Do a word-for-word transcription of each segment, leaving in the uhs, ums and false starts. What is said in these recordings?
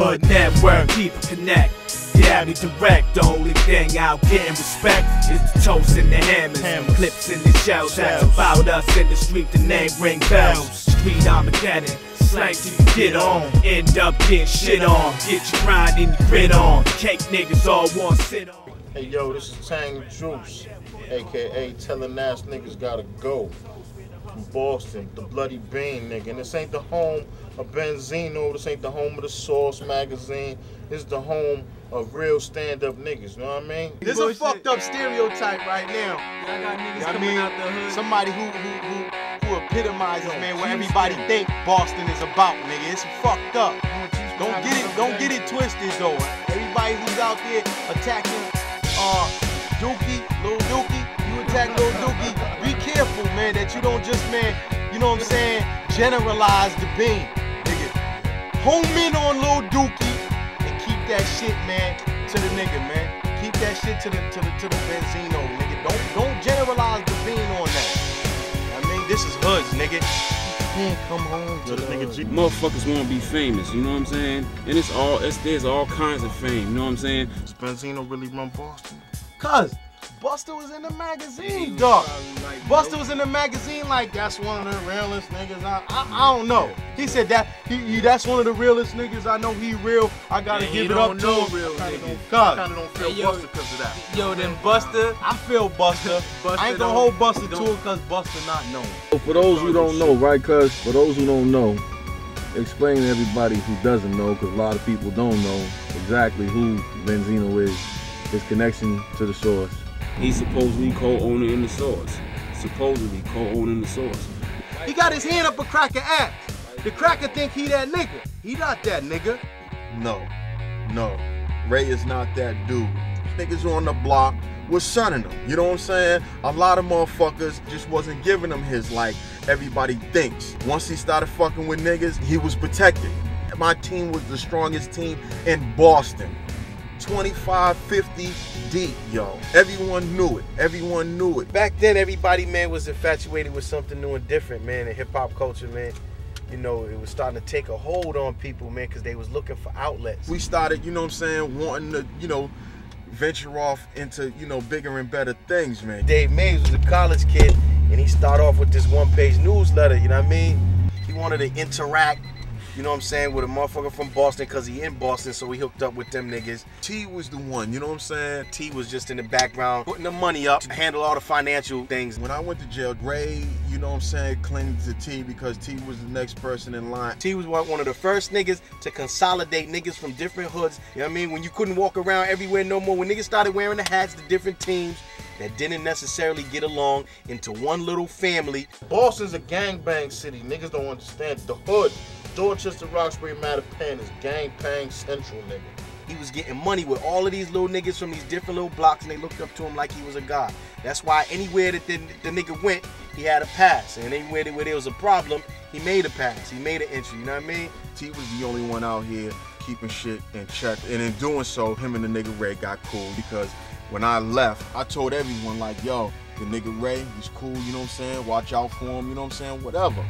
Hood network, keep it connect. Yeah, me direct. The only thing out getting respect is the toast and the hammers, hammers. Clips in the shells. That's about us in the street. The name ring bells. Street Armageddon. Slang till you get on. End up getting shit on. Get your grind and your grit on. Cake niggas all want sit on. Hey yo, this is Tang Juice, aka telling ass niggas gotta go. From Boston, the Bloody Bean, nigga. And this ain't the home of Benzino. This ain't the home of the Source magazine. This is the home of real stand-up niggas, you know what I mean? There's a fucked up stereotype right now. I got niggas You know what I coming mean? out the hood. Somebody who who who, who epitomizes, man, what everybody think Boston is about, nigga. It's fucked up. Don't get it, don't get it twisted though. Everybody who's out there attacking uh Dookie, Lil Dookie, you attack Lil Dookie, be careful, man, that you don't just, man, you know what I'm saying, generalize the bean, nigga. Home in on Lil Dookie. That shit, man, to the nigga, man. Keep that shit to the to the to the Benzino, nigga. Don't don't generalize the bean on that. I mean, this is hoods, nigga. You can't come home to the nigga. G. Motherfuckers want to be famous, you know what I'm saying? And it's all it's there's all kinds of fame, you know what I'm saying? Does Benzino really run Boston? Cuz Busta was in the magazine, dog. Busta was in the magazine like that's one of the realest niggas. I I, I don't know. He said that he, he that's one of the realest niggas. I know he real. I gotta Man, give he it up don't to know him. real I niggas. kinda don't feel Hey, yo, Busta because of that. Yo, then Busta. I feel Busta. Busta I ain't don't- gonna hold Busta don't- to it because Busta not known. For those who don't know, right, cuz, for those who don't know, explain to everybody who doesn't know, because a lot of people don't know exactly who Benzino is, his connection to the Source. He's supposedly co-owner in the Source. Supposedly co-owning the Source. He got his hand up a cracker ass. The cracker think he that nigga. He not that nigga. No, no. Ray is not that dude. Niggas on the block was sunning him. You know what I'm saying? A lot of motherfuckers just wasn't giving him his like everybody thinks. Once he started fucking with niggas, he was protected. My team was the strongest team in Boston. twenty-five, fifty deep, yo. Everyone knew it. Everyone knew it. Back then, everybody, man, was infatuated with something new and different, man, in hip-hop culture, man. You know, it was starting to take a hold on people, man, because they was looking for outlets. We started, you know what I'm saying, wanting to, you know, venture off into, you know, bigger and better things, man. Dave Mays was a college kid, and he started off with this one-page newsletter, you know what I mean? He wanted to interact, you know what I'm saying, with a motherfucker from Boston, because he in Boston, so he hooked up with them niggas. T was the one, you know what I'm saying? T was just in the background, putting the money up to handle all the financial things. When I went to jail, Ray, you know what I'm saying, clinged to T because T was the next person in line. T was one of the first niggas to consolidate niggas from different hoods. You know what I mean? When you couldn't walk around everywhere no more, when niggas started wearing the hats to different teams that didn't necessarily get along into one little family. Boston's a gangbang city. Niggas don't understand. The hood, Dorchester, Roxbury, Mattapan is gangbang central, nigga. He was getting money with all of these little niggas from these different little blocks, and they looked up to him like he was a god. That's why anywhere that the, the nigga went, he had a pass. And anywhere that, where there was a problem, he made a pass. He made an entry, you know what I mean? T was the only one out here keeping shit in check. And in doing so, him and the nigga Ray got cool because when I left, I told everyone like, yo, the nigga Ray, he's cool, you know what I'm saying? Watch out for him, you know what I'm saying? Whatever.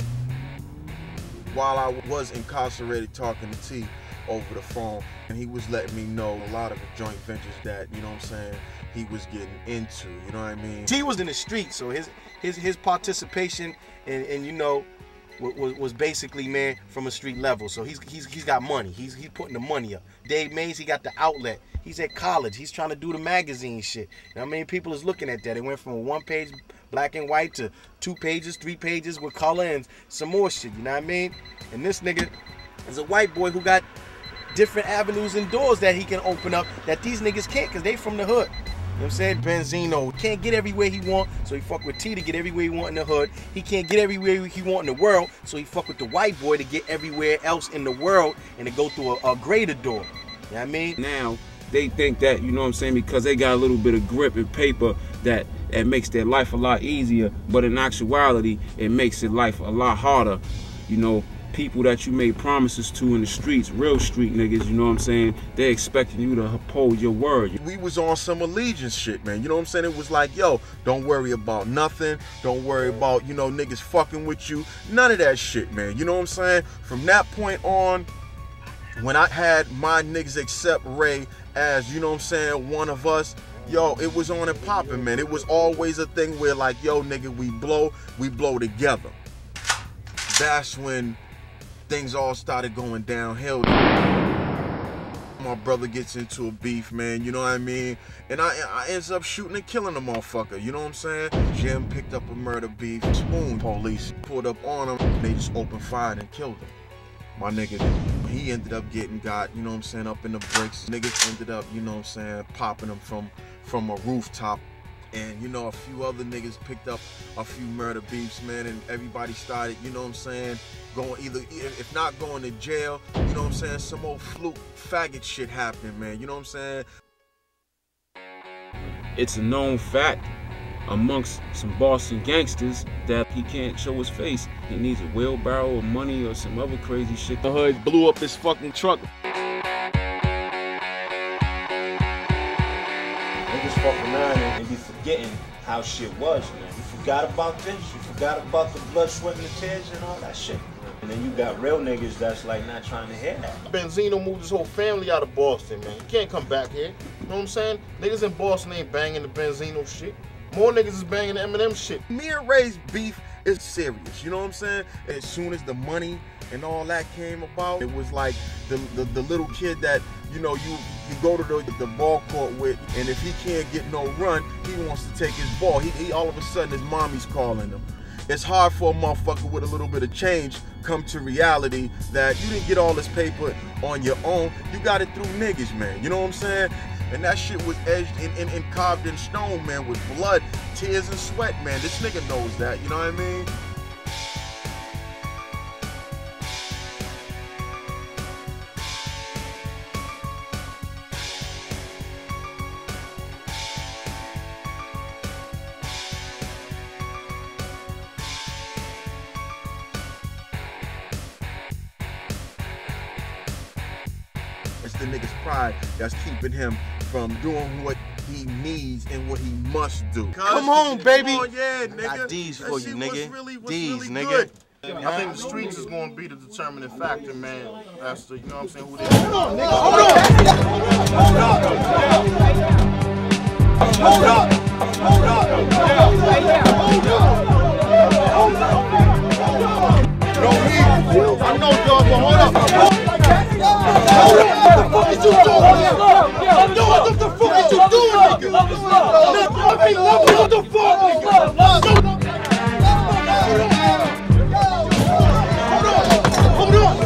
While I was incarcerated talking to T over the phone, and he was letting me know a lot of the joint ventures that, you know what I'm saying, he was getting into, you know what I mean? T was in the street, so his his his participation and and you know was was basically, man, from a street level. So he's he's he's got money. He's he's putting the money up. Dave Mays, he got the outlet. He's at college. He's trying to do the magazine shit. You know what I mean? People is looking at that. It went from a one page black and white to two pages, three pages with color and some more shit. You know what I mean? And this nigga is a white boy who got different avenues and doors that he can open up that these niggas can't because they from the hood. You know what I'm saying? Benzino can't get everywhere he want, so he fuck with T to get everywhere he want in the hood. He can't get everywhere he want in the world, so he fuck with the white boy to get everywhere else in the world and to go through a, a greater door. You know what I mean? Now, they think that, you know what I'm saying, because they got a little bit of grip and paper that it makes their life a lot easier, but in actuality, it makes their life a lot harder. You know, people that you made promises to in the streets, real street niggas, you know what I'm saying, they're expecting you to uphold your word. We was on some allegiance shit, man. You know what I'm saying? It was like, yo, don't worry about nothing. Don't worry about, you know, niggas fucking with you. None of that shit, man. You know what I'm saying? From that point on, when I had my niggas accept Ray as, you know what I'm saying, one of us, yo, it was on and popping, man. It was always a thing where like, yo, nigga, we blow, we blow together. That's when things all started going downhill. My brother gets into a beef, man, you know what I mean? And I, I ends up shooting and killing the motherfucker, you know what I'm saying? Jim picked up a murder beef. Spoon police pulled up on him, and they just opened fire and killed him. My nigga, he ended up getting got, you know what I'm saying, up in the bricks. Niggas ended up, you know what I'm saying, popping him from, from a rooftop. And, you know, a few other niggas picked up a few murder beefs, man, and everybody started, you know what I'm saying, going either, if not going to jail, you know what I'm saying, some old fluke faggot shit happened, man, you know what I'm saying? It's a known fact amongst some Boston gangsters that he can't show his face. He needs a wheelbarrow of money or some other crazy shit. The hood blew up his fucking truck. Niggas fuck around and be forgetting how shit was, man. You forgot about this, you forgot about the blood, sweat, and the tears and all that shit. And then you got real niggas that's like not trying to hear that. Benzino moved his whole family out of Boston, man. He can't come back here. You know what I'm saying? Niggas in Boston ain't banging the Benzino shit. More niggas is banging the Eminem shit. Me and Ray's beef is serious, you know what I'm saying? As soon as the money and all that came about, it was like the, the, the little kid that, you know, you, you go to the, the ball court with, and if he can't get no run, he wants to take his ball. He, he all of a sudden his mommy's calling him. It's hard for a motherfucker with a little bit of change come to reality that you didn't get all this paper on your own. You got it through niggas, man. You know what I'm saying? And that shit was edged and, and, and carved in stone, man, with blood, tears, and sweat, man. This nigga knows that, you know what I mean? It's the nigga's pride that's keeping him from doing what he needs and what he must do. Come on, baby. Come on, yeah, nigga. I got D's for That you, shit nigga. was really, was D's, really nigga. good. I think the streets is going to be the determining factor, man. That's the, you know what I'm saying, who they are. Hold on, nigga. Hold on. Hold up. Hold up. Hold up. Hold up. No, he, I know, dog, but hold up. What the fuck is you doing? Yo, what the fuck is you doing, nigga? I ain't loving what the fuck, nigga? Hold on.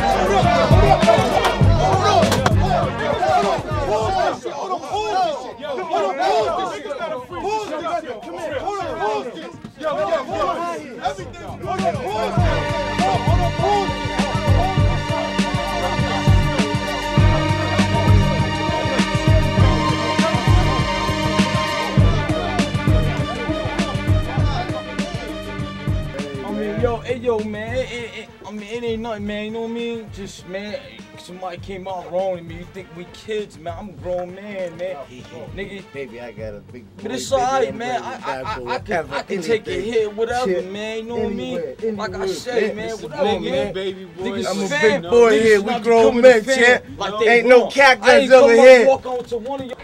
Yo, hey, yo, man, it, it, it, I mean, it ain't nothing, man, you know what I mean? Just, man, somebody came out wrong to me. You think we kids, man? I'm a grown man, man. Nigga. Baby, I got a big boy. But it's alright, man. I, I, I, I, can, I can take a hit, whatever, shit, man. You know what I mean? Like I said, man, whatever, man. Baby boy. Niggas I'm a fan, big boy niggas here. We not grown becoming men, a fan champ. like they Ain't no want. cat I ain't guns over come here. up walk on to one of y'all.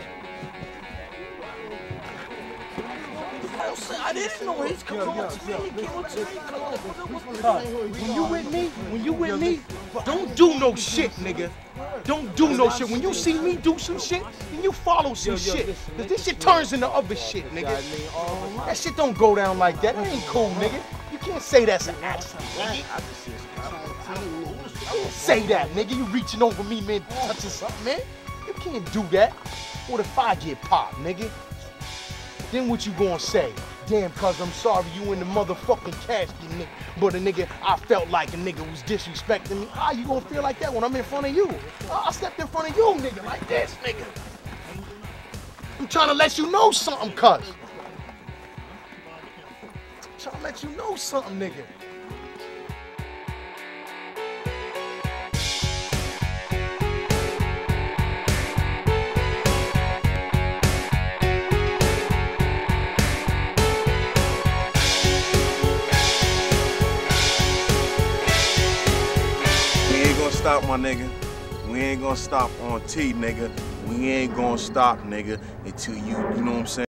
I didn't know he's coming on to me. He came on to me. When you with me, when you with me, don't do no shit, nigga. Don't do no shit. When you see me do some shit, then you follow some shit. Cause this shit turns into other shit, nigga. That shit don't go down like that. That ain't cool, nigga. You can't say that's an accident, nigga. You can't say that, nigga. You reaching over me, man, touching something, man. You can't do that. What if I get popped, nigga? Then what you gonna say? Damn, cuz I'm sorry you in the motherfucking casket, nigga. But a nigga, I felt like a nigga was disrespecting me. How you gonna feel like that when I'm in front of you? I stepped in front of you, nigga, like this, nigga. I'm trying to let you know something, cuz. I'm trying to let you know something, nigga. Stop, my nigga. We ain't gonna stop on T, nigga. We ain't gonna stop, nigga, until you, you know what I'm saying?